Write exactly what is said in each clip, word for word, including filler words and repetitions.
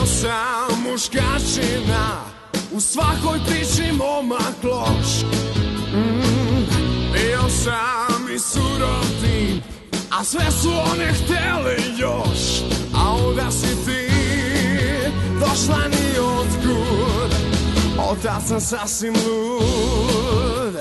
Bio sam muškačina, u svakoj priči momak loš. mm, Bio sam i surov tip, a sve su one htjeli još. A onda si ti došla ni otkud, otad sam sasvim lud.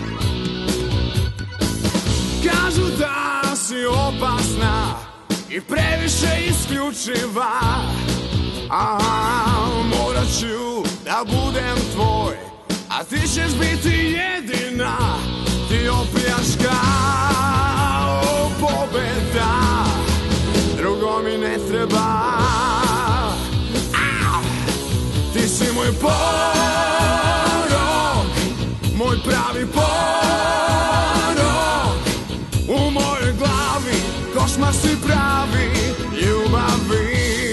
Kažu da si opasna i previše isključiva, a morat ću da budem tvoj, a ti ćeš biti jedina. Ti opljaška pobeda, drugo mi ne treba. Ah! Ti si moj porok, moj pravi porok. U mojoj glavi košmar si pravi ljubavi.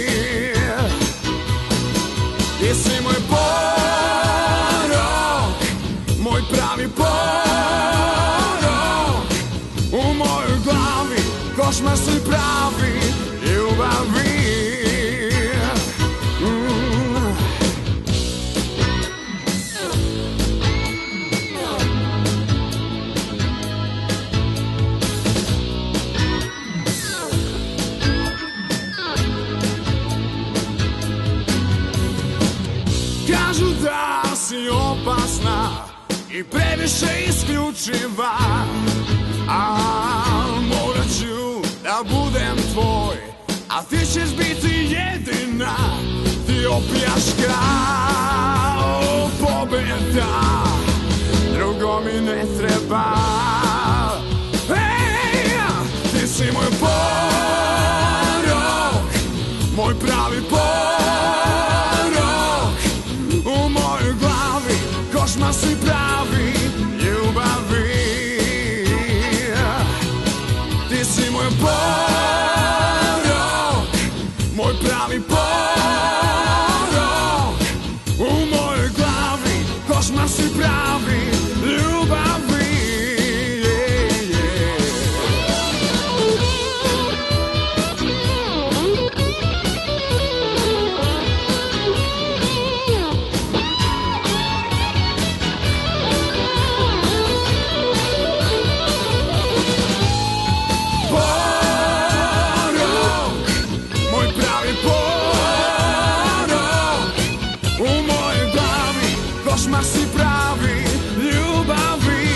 Ti si moj porok, moj pravi porok. U mojoj glavi košmar si pravi ljubavi. mm. Kažu da si opasna i previše isključiva, a morat ću da budem tvoj, a ti ćeš biti jedina. Ti opljaška pobeda, drugo mi ne treba. Hey, ti si moj porok, moj pravi porok. U mojoj glavi košmar si pravi ljubavi. Ti si moj porok, moj pravi porok. U mojoj glavi košmar si pravi ljubavi. Košmar si pravi ljubavi.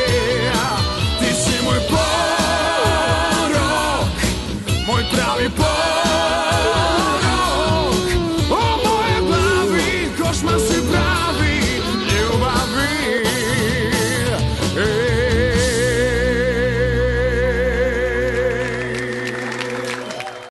Ti si moj porok, moj pravi porok.